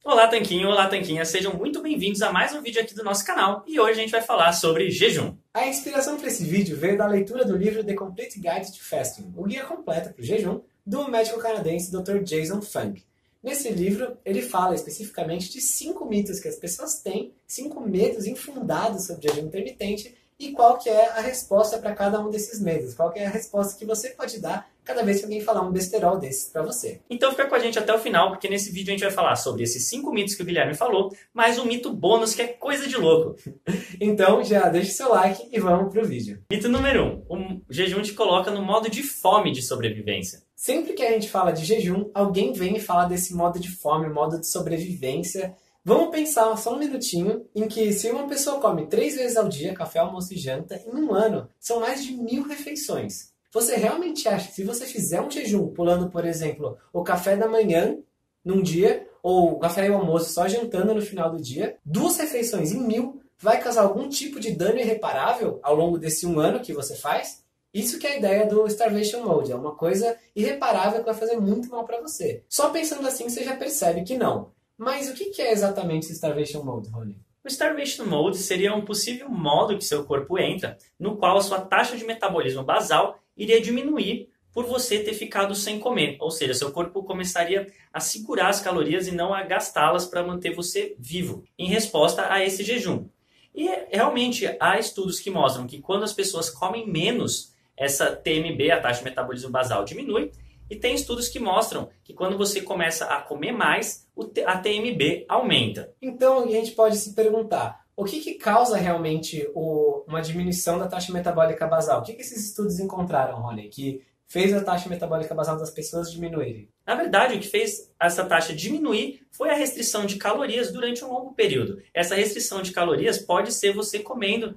Olá, Tanquinho! Olá, Tanquinha! Sejam muito bem-vindos a mais um vídeo aqui do nosso canal e hoje a gente vai falar sobre jejum. A inspiração para esse vídeo veio da leitura do livro The Complete Guide to Fasting, o guia completo para o jejum, do médico canadense Dr. Jason Fung. Nesse livro, ele fala especificamente de 5 mitos que as pessoas têm, 5 medos infundados sobre jejum intermitente e qual que é a resposta para cada um desses medos, qual que é a resposta que você pode dar cada vez que alguém falar um besterol desses para você. Então fica com a gente até o final, porque nesse vídeo a gente vai falar sobre esses 5 mitos que o Guilherme falou, mais um mito bônus que é coisa de louco. Então já deixa o seu like e vamos pro vídeo. Mito número 1. O jejum te coloca no modo de fome de sobrevivência. Sempre que a gente fala de jejum, alguém vem e fala desse modo de fome, modo de sobrevivência. Vamos pensar só um minutinho em que se uma pessoa come 3 vezes ao dia, café, almoço e janta, em um ano, são mais de 1000 refeições. Você realmente acha que se você fizer um jejum, pulando, por exemplo, o café da manhã num dia, ou o café e o almoço só jantando no final do dia, 2 refeições em 1000 vai causar algum tipo de dano irreparável ao longo desse um ano que você faz? Isso que é a ideia do Starvation Mode, é uma coisa irreparável que vai fazer muito mal para você. Só pensando assim você já percebe que não. Mas o que é exatamente esse Starvation Mode, Rony? O Starvation Mode seria um possível modo que seu corpo entra, no qual a sua taxa de metabolismo basal iria diminuir por você ter ficado sem comer. Ou seja, seu corpo começaria a segurar as calorias e não a gastá-las para manter você vivo, em resposta a esse jejum. E realmente há estudos que mostram que quando as pessoas comem menos, essa TMB, a taxa de metabolismo basal, diminui. E tem estudos que mostram que quando você começa a comer mais, a TMB aumenta. Então a gente pode se perguntar, o que causa realmente uma diminuição da taxa metabólica basal? O que esses estudos encontraram, Rony, que fez a taxa metabólica basal das pessoas diminuírem? Na verdade, o que fez essa taxa diminuir foi a restrição de calorias durante um longo período. Essa restrição de calorias pode ser você comendo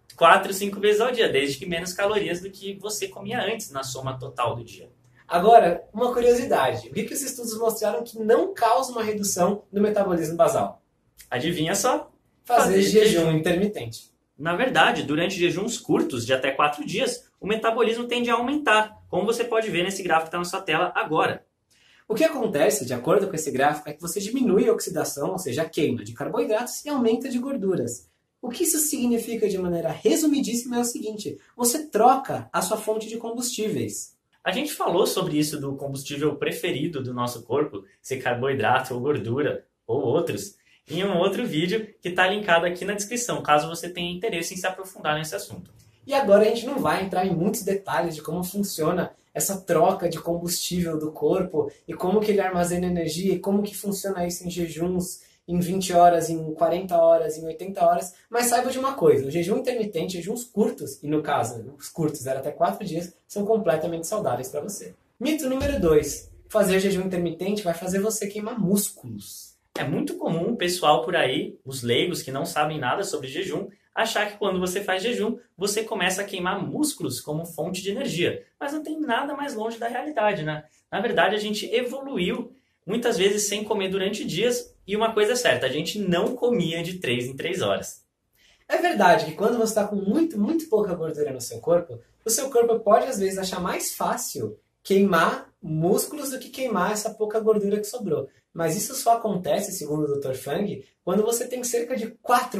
4, 5 vezes ao dia, desde que menos calorias do que você comia antes na soma total do dia. Agora, uma curiosidade. O que os estudos mostraram que não causa uma redução do metabolismo basal? Adivinha só? Fazer jejum intermitente. Na verdade, durante jejuns curtos, de até 4 dias, o metabolismo tende a aumentar, como você pode ver nesse gráfico que está na sua tela agora. O que acontece, de acordo com esse gráfico, é que você diminui a oxidação, ou seja, a queima de carboidratos e aumenta de gorduras. O que isso significa de maneira resumidíssima é o seguinte: você troca a sua fonte de combustíveis. A gente falou sobre isso do combustível preferido do nosso corpo, ser carboidrato ou gordura ou outros, em um outro vídeo que está linkado aqui na descrição, caso você tenha interesse em se aprofundar nesse assunto. E agora a gente não vai entrar em muitos detalhes de como funciona essa troca de combustível do corpo e como que ele armazena energia e como que funciona isso em jejuns, em 20 horas, em 40 horas, em 80 horas, mas saiba de uma coisa, o jejum intermitente, jejuns curtos, e no caso, os curtos eram até 4 dias, são completamente saudáveis para você. Mito número 2, fazer jejum intermitente vai fazer você queimar músculos. É muito comum o pessoal por aí, os leigos que não sabem nada sobre jejum, achar que quando você faz jejum, você começa a queimar músculos como fonte de energia, mas não tem nada mais longe da realidade, né? Na verdade, a gente evoluiu muitas vezes sem comer durante dias. E uma coisa é certa, a gente não comia de 3 em 3 horas. É verdade que quando você está com muito pouca gordura no seu corpo, o seu corpo pode às vezes achar mais fácil queimar músculos do que queimar essa pouca gordura que sobrou. Mas isso só acontece, segundo o Dr. Fung, quando você tem cerca de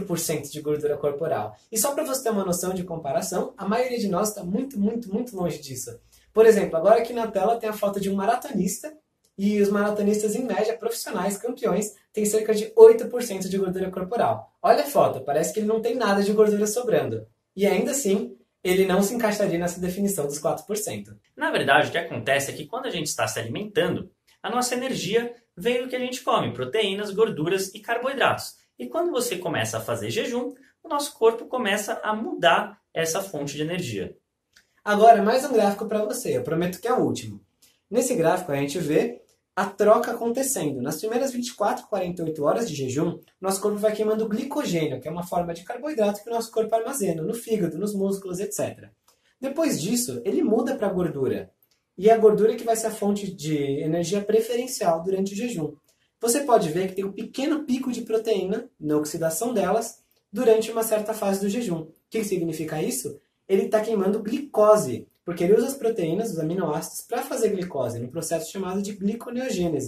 4% de gordura corporal. E só para você ter uma noção de comparação, a maioria de nós está muito longe disso. Por exemplo, agora aqui na tela tem a foto de um maratonista. E os maratonistas, em média, profissionais, campeões, têm cerca de 8% de gordura corporal. Olha a foto, parece que ele não tem nada de gordura sobrando. E ainda assim, ele não se encaixaria nessa definição dos 4%. Na verdade, o que acontece é que quando a gente está se alimentando, a nossa energia vem do que a gente come, proteínas, gorduras e carboidratos. E quando você começa a fazer jejum, o nosso corpo começa a mudar essa fonte de energia. Agora, mais um gráfico para você, eu prometo que é o último. Nesse gráfico a gente vê a troca acontecendo. Nas primeiras 24, 48 horas de jejum, nosso corpo vai queimando glicogênio, que é uma forma de carboidrato que o nosso corpo armazena no fígado, nos músculos, etc. Depois disso, ele muda para a gordura. E é a gordura que vai ser a fonte de energia preferencial durante o jejum. Você pode ver que tem um pequeno pico de proteína na oxidação delas durante uma certa fase do jejum. O que significa isso? Ele está queimando glicose, porque ele usa as proteínas, os aminoácidos, para fazer glicose, num processo chamado de gliconeogênese.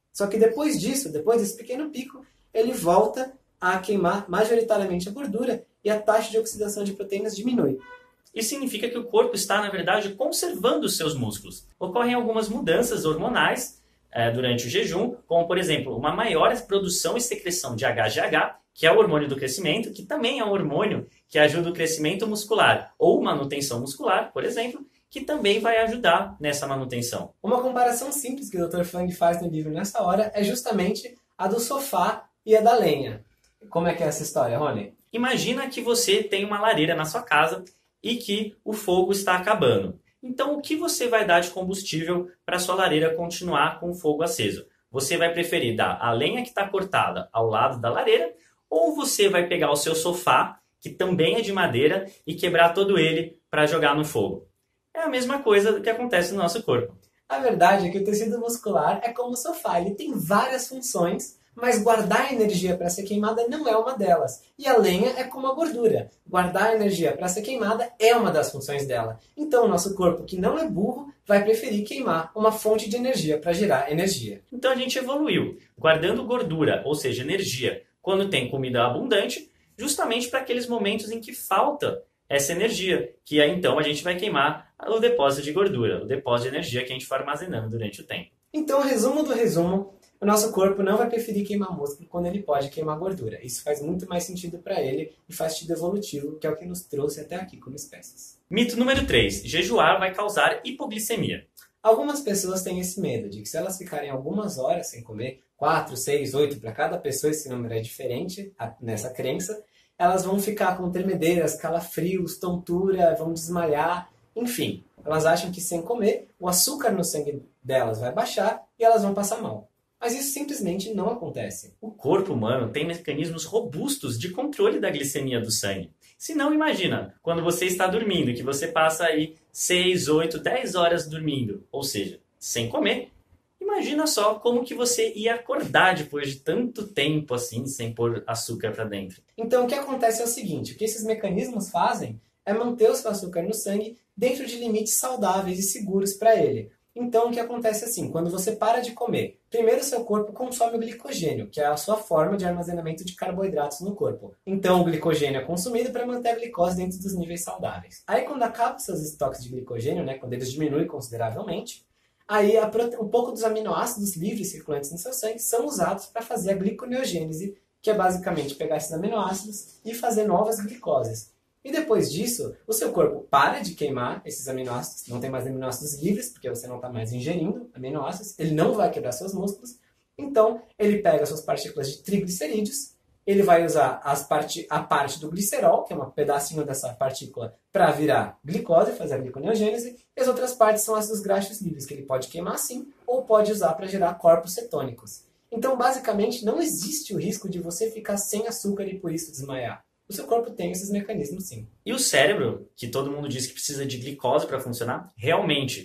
Só que depois disso, depois desse pequeno pico, ele volta a queimar majoritariamente a gordura e a taxa de oxidação de proteínas diminui. Isso significa que o corpo está, na verdade, conservando os seus músculos. Ocorrem algumas mudanças hormonais durante o jejum, como, por exemplo, uma maior produção e secreção de HGH, que é o hormônio do crescimento, que também é um hormônio que ajuda o crescimento muscular, ou manutenção muscular, por exemplo, que também vai ajudar nessa manutenção. Uma comparação simples que o Dr. Fung faz no livro nessa hora é justamente a do sofá e a da lenha. Como é que é essa história, Rony? Imagina que você tem uma lareira na sua casa e que o fogo está acabando. Então, o que você vai dar de combustível para a sua lareira continuar com o fogo aceso? Você vai preferir dar a lenha que está cortada ao lado da lareira, ou você vai pegar o seu sofá, que também é de madeira, e quebrar todo ele para jogar no fogo? É a mesma coisa que acontece no nosso corpo. A verdade é que o tecido muscular é como o sofá, ele tem várias funções, mas guardar energia para ser queimada não é uma delas. E a lenha é como a gordura. Guardar energia para ser queimada é uma das funções dela. Então o nosso corpo, que não é burro, vai preferir queimar uma fonte de energia para gerar energia. Então a gente evoluiu, guardando gordura, ou seja, energia, quando tem comida abundante, justamente para aqueles momentos em que falta essa energia, que aí então a gente vai queimar o depósito de gordura, o depósito de energia que a gente for armazenando durante o tempo. Então, resumo do resumo, o nosso corpo não vai preferir queimar músculo quando ele pode queimar gordura. Isso faz muito mais sentido para ele e faz sentido evolutivo, que é o que nos trouxe até aqui como espécies. Mito número 3. Jejuar vai causar hipoglicemia. Algumas pessoas têm esse medo de que se elas ficarem algumas horas sem comer, 4, 6, 8, para cada pessoa esse número é diferente nessa crença, elas vão ficar com tremedeiras, calafrios, tontura, vão desmaiar, enfim. Elas acham que sem comer, o açúcar no sangue delas vai baixar e elas vão passar mal. Mas isso simplesmente não acontece. O corpo humano tem mecanismos robustos de controle da glicemia do sangue. Se não, imagina, quando você está dormindo, que você passa aí 6, 8, 10 horas dormindo, ou seja, sem comer, imagina só como que você ia acordar depois de tanto tempo assim, sem pôr açúcar para dentro. Então o que acontece é o seguinte, o que esses mecanismos fazem é manter o seu açúcar no sangue dentro de limites saudáveis e seguros para ele. Então, o que acontece é assim, quando você para de comer, primeiro seu corpo consome o glicogênio, que é a sua forma de armazenamento de carboidratos no corpo. Então, o glicogênio é consumido para manter a glicose dentro dos níveis saudáveis. Aí, quando acabam seus estoques de glicogênio, quando eles diminuem consideravelmente, aí um pouco dos aminoácidos livres circulantes no seu sangue são usados para fazer a gliconeogênese, que é basicamente pegar esses aminoácidos e fazer novas glicoses. E depois disso, o seu corpo para de queimar esses aminoácidos, não tem mais aminoácidos livres, porque você não está mais ingerindo aminoácidos, ele não vai quebrar seus músculos, então ele pega suas partículas de triglicerídeos, ele vai usar a parte do glicerol, que é um pedacinho dessa partícula, para virar glicose, fazer a gliconeogênese, e as outras partes são ácidos graxos livres, que ele pode queimar sim, ou pode usar para gerar corpos cetônicos. Então, basicamente, não existe o risco de você ficar sem açúcar e por isso desmaiar. O seu corpo tem esses mecanismos, sim. E o cérebro, que todo mundo diz que precisa de glicose para funcionar, realmente,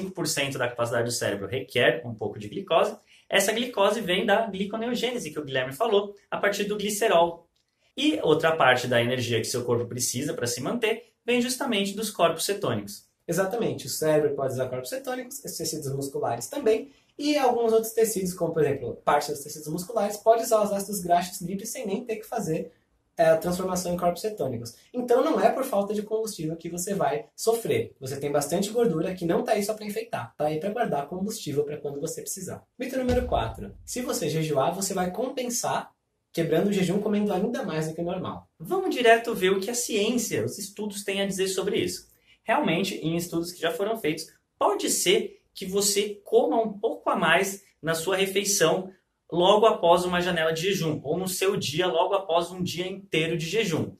25% da capacidade do cérebro requer um pouco de glicose. Essa glicose vem da gliconeogênese, que o Guilherme falou, a partir do glicerol. E outra parte da energia que seu corpo precisa para se manter vem justamente dos corpos cetônicos. Exatamente. O cérebro pode usar corpos cetônicos, os tecidos musculares também, e alguns outros tecidos, como, por exemplo, parte dos tecidos musculares, pode usar os ácidos graxos livres sem nem ter que fazer a transformação em corpos cetônicos. Então não é por falta de combustível que você vai sofrer. Você tem bastante gordura que não está aí só para enfeitar, está aí para guardar combustível para quando você precisar. Mito número 4. Se você jejuar, você vai compensar quebrando o jejum comendo ainda mais do que o normal. Vamos direto ver o que a ciência, os estudos têm a dizer sobre isso. Realmente, em estudos que já foram feitos, pode ser que você coma um pouco a mais na sua refeição logo após uma janela de jejum, ou no seu dia logo após um dia inteiro de jejum.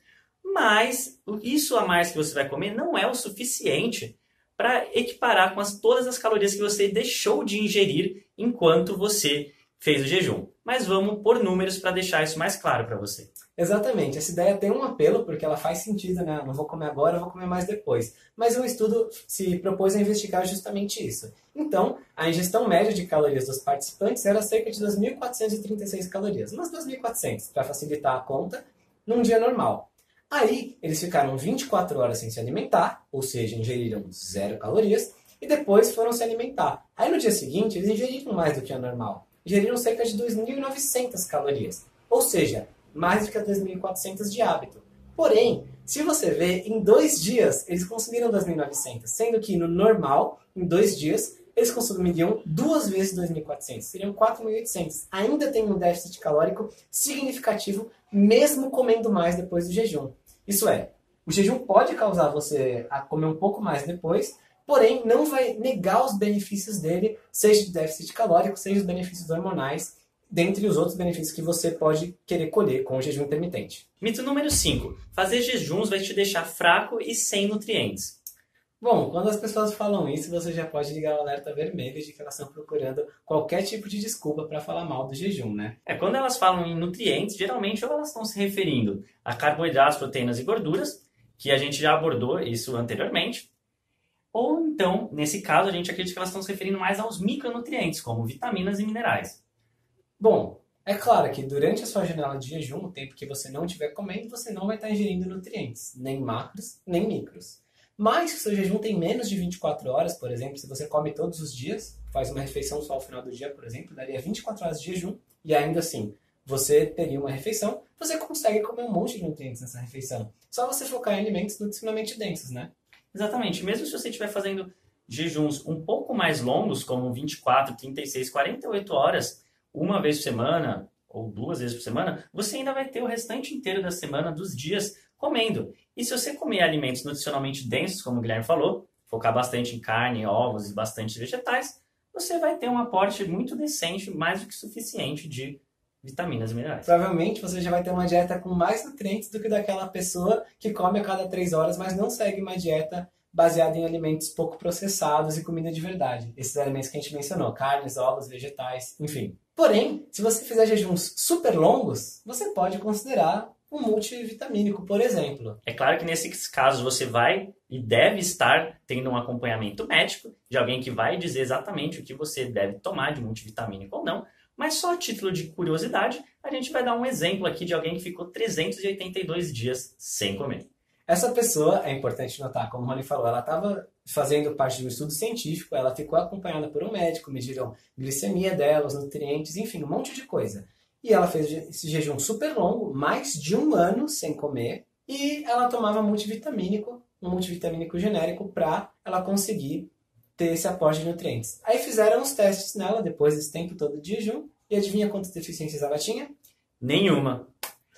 Mas isso a mais que você vai comer não é o suficiente para equiparar com todas as calorias que você deixou de ingerir enquanto você fez o jejum. Mas vamos pôr números para deixar isso mais claro para você. Exatamente. Essa ideia tem um apelo porque ela faz sentido, né? Eu não vou comer agora, eu vou comer mais depois. Mas o estudo se propôs a investigar justamente isso. Então, a ingestão média de calorias dos participantes era cerca de 2.436 calorias. Umas 2.400, para facilitar a conta, num dia normal. Aí, eles ficaram 24 horas sem se alimentar, ou seja, ingeriram 0 calorias, e depois foram se alimentar. Aí, no dia seguinte, eles ingeriram mais do que a normal. ingeriram cerca de 2.900 calorias, ou seja, mais do que as 2.400 de hábito. Porém, se você vê, em 2 dias eles consumiram 2.900, sendo que no normal, em 2 dias, eles consumiriam 2 vezes 2.400, seriam 4.800. Ainda tem um déficit calórico significativo, mesmo comendo mais depois do jejum. Isso é, o jejum pode causar você a comer um pouco mais depois, porém não vai negar os benefícios dele, seja de déficit calórico, seja os benefícios hormonais, dentre os outros benefícios que você pode querer colher com o jejum intermitente. Mito número 5. Fazer jejuns vai te deixar fraco e sem nutrientes. Bom, quando as pessoas falam isso, você já pode ligar o alerta vermelho de que elas estão procurando qualquer tipo de desculpa para falar mal do jejum, né? Quando elas falam em nutrientes, geralmente ou elas estão se referindo a carboidratos, proteínas e gorduras, que a gente já abordou isso anteriormente, ou então, nesse caso, a gente acredita que elas estão se referindo mais aos micronutrientes, como vitaminas e minerais. Bom, é claro que durante a sua janela de jejum, o tempo que você não estiver comendo, você não vai estar ingerindo nutrientes, nem macros, nem micros. Mas se o seu jejum tem menos de 24 horas, por exemplo, se você come todos os dias, faz uma refeição só ao final do dia, por exemplo, daria 24 horas de jejum, e ainda assim, você teria uma refeição, você consegue comer um monte de nutrientes nessa refeição. Só você focar em alimentos nutricionalmente densos, né? Exatamente. Mesmo se você estiver fazendo jejuns um pouco mais longos, como 24, 36, 48 horas, uma vez por semana, ou 2 vezes por semana, você ainda vai ter o restante inteiro da semana, dos dias, comendo. E se você comer alimentos nutricionalmente densos, como o Guilherme falou, focar bastante em carne, ovos e bastante vegetais, você vai ter um aporte muito decente, mais do que suficiente de vitaminas e minerais. Provavelmente você já vai ter uma dieta com mais nutrientes do que daquela pessoa que come a cada 3 horas, mas não segue uma dieta baseada em alimentos pouco processados e comida de verdade. Esses alimentos que a gente mencionou, carnes, ovos, vegetais, enfim. Porém, se você fizer jejuns super longos, você pode considerar um multivitamínico, por exemplo. É claro que nesses casos você vai e deve estar tendo um acompanhamento médico de alguém que vai dizer exatamente o que você deve tomar de multivitamínico ou não, mas só a título de curiosidade, a gente vai dar um exemplo aqui de alguém que ficou 382 dias sem comer. Essa pessoa, é importante notar, como o Rony falou, ela estava fazendo parte de um estudo científico, ela ficou acompanhada por um médico, mediram glicemia dela, os nutrientes, enfim, um monte de coisa. E ela fez esse jejum super longo, mais de 1 ano sem comer, e ela tomava multivitamínico, um multivitamínico genérico, para ela conseguir ter esse aporte de nutrientes. Aí fizeram os testes nela, depois desse tempo todo de jejum, e adivinha quantas deficiências ela tinha? Nenhuma.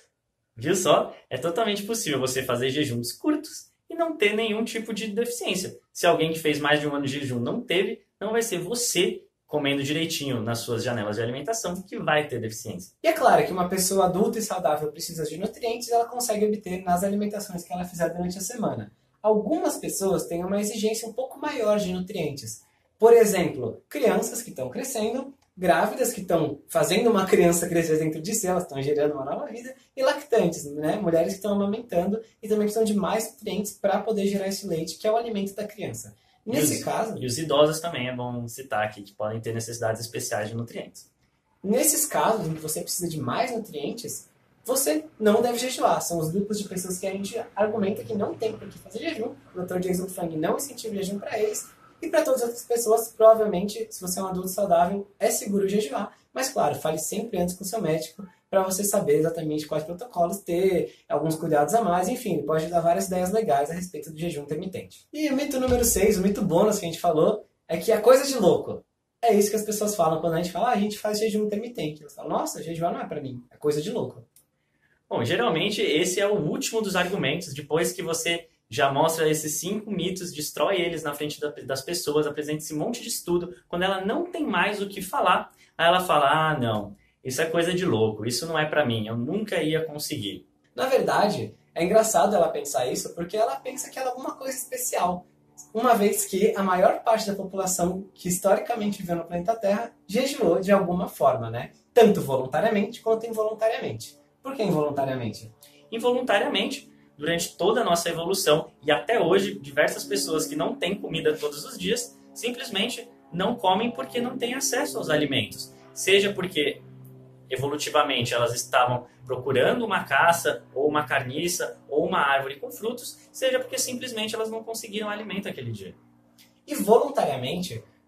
Viu só? É totalmente possível você fazer jejuns curtos e não ter nenhum tipo de deficiência. Se alguém que fez mais de 1 ano de jejum não teve, não vai ser você comendo direitinho nas suas janelas de alimentação que vai ter deficiência. E é claro que uma pessoa adulta e saudável precisa de nutrientes, ela consegue obter nas alimentações que ela fizer durante a semana. Algumas pessoas têm uma exigência um pouco maior de nutrientes. Por exemplo, crianças que estão crescendo, grávidas que estão fazendo uma criança crescer dentro de si, elas estão gerando uma nova vida, e lactantes, né? Mulheres que estão amamentando e também precisam de mais nutrientes para poder gerar esse leite, que é o alimento da criança. Nesse caso... E os idosos também é bom citar aqui, que podem ter necessidades especiais de nutrientes. Nesses casos em que você precisa de mais nutrientes, você não deve jejuar. São os grupos de pessoas que a gente argumenta que não tem por que fazer jejum. O Dr. Jason Fung não incentiva o jejum para eles. E para todas as outras pessoas, provavelmente, se você é um adulto saudável, é seguro jejuar. Mas, claro, fale sempre antes com o seu médico para você saber exatamente quais protocolos ter, alguns cuidados a mais, enfim, ele pode dar várias ideias legais a respeito do jejum intermitente. E o mito número 6, o mito bônus que a gente falou, é que é coisa de louco. É isso que as pessoas falam quando a gente fala, a gente faz jejum intermitente. Elas falam, nossa, jejuar não é para mim, é coisa de louco. Bom, geralmente esse é o último dos argumentos, depois que você já mostra esses 5 mitos, destrói eles na frente das pessoas, apresenta esse monte de estudo, quando ela não tem mais o que falar, aí ela fala, não, isso é coisa de louco, isso não é pra mim, eu nunca ia conseguir. Na verdade, é engraçado ela pensar isso, porque ela pensa que ela é alguma coisa especial, uma vez que a maior parte da população que historicamente viveu no planeta Terra jejuou de alguma forma, né? Tanto voluntariamente quanto involuntariamente. Por que involuntariamente? Involuntariamente, durante toda a nossa evolução, e até hoje, diversas pessoas que não têm comida todos os dias, simplesmente não comem porque não têm acesso aos alimentos. Seja porque, evolutivamente, elas estavam procurando uma caça, ou uma carniça, ou uma árvore com frutos, seja porque simplesmente elas não conseguiram alimento aquele dia. E voluntariamente,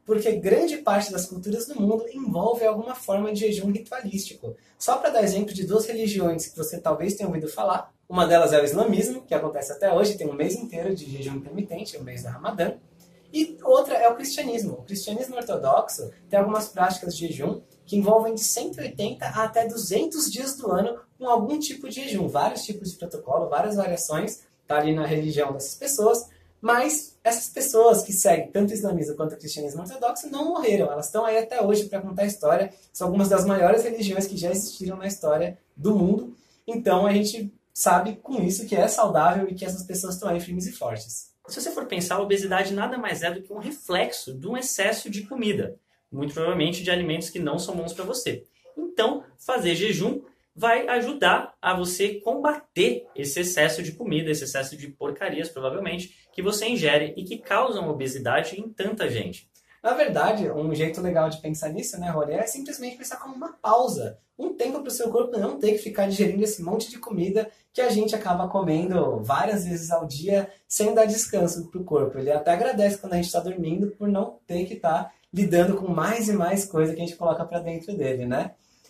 porque grande parte das culturas do mundo envolve alguma forma de jejum ritualístico. Só para dar exemplo de 2 religiões que você talvez tenha ouvido falar, uma delas é o islamismo, que acontece até hoje, tem um mês inteiro de jejum intermitente, o mês do Ramadã, e outra é o cristianismo. O cristianismo ortodoxo tem algumas práticas de jejum que envolvem de 180 a até 200 dias do ano com algum tipo de jejum, vários tipos de protocolo, várias variações, tá ali na religião dessas pessoas, mas essas pessoas que seguem tanto o islamismo quanto o cristianismo ortodoxo não morreram, elas estão aí até hoje para contar a história, são algumas das maiores religiões que já existiram na história do mundo, então a gente sabe com isso que é saudável e que essas pessoas estão aí firmes e fortes. Se você for pensar, a obesidade nada mais é do que um reflexo de um excesso de comida, muito provavelmente de alimentos que não são bons para você. Então, fazer jejum vai ajudar a você combater esse excesso de comida, esse excesso de porcarias, provavelmente, que você ingere e que causam obesidade em tanta gente. Na verdade, um jeito legal de pensar nisso, né, Rony, é simplesmente pensar como uma pausa. Um tempo para o seu corpo não ter que ficar digerindo esse monte de comida que a gente acaba comendo várias vezes ao dia sem dar descanso para o corpo. Ele até agradece quando a gente está dormindo por não ter que estar lidando com mais e mais coisa que a gente coloca para dentro dele, né?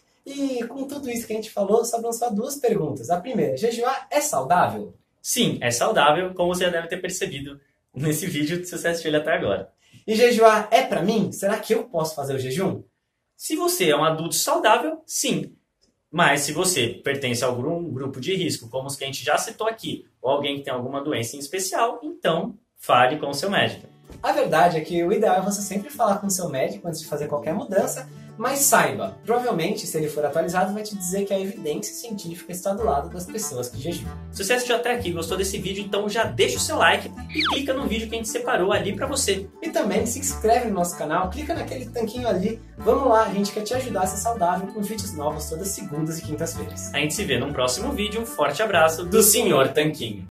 E com tudo isso que a gente falou, sobram só 2 perguntas. A primeira, jejuar é saudável? Sim, é saudável, como você já deve ter percebido nesse vídeo, se você assistiu ele até agora. E jejuar é pra mim? Será que eu posso fazer o jejum? Se você é um adulto saudável, sim. Mas se você pertence a algum grupo de risco, como os que a gente já citou aqui, ou alguém que tem alguma doença em especial, então fale com o seu médico. A verdade é que o ideal é você sempre falar com o seu médico antes de fazer qualquer mudança, mas saiba, provavelmente, se ele for atualizado, vai te dizer que a evidência científica está do lado das pessoas que jejuam. Se você assistiu até aqui e gostou desse vídeo, então já deixa o seu like e clica no vídeo que a gente separou ali pra você. E também se inscreve no nosso canal, clica naquele tanquinho ali. Vamos lá, a gente quer te ajudar a ser saudável com vídeos novos todas segundas e quintas-feiras. A gente se vê num próximo vídeo. Um forte abraço do Sr. Tanquinho.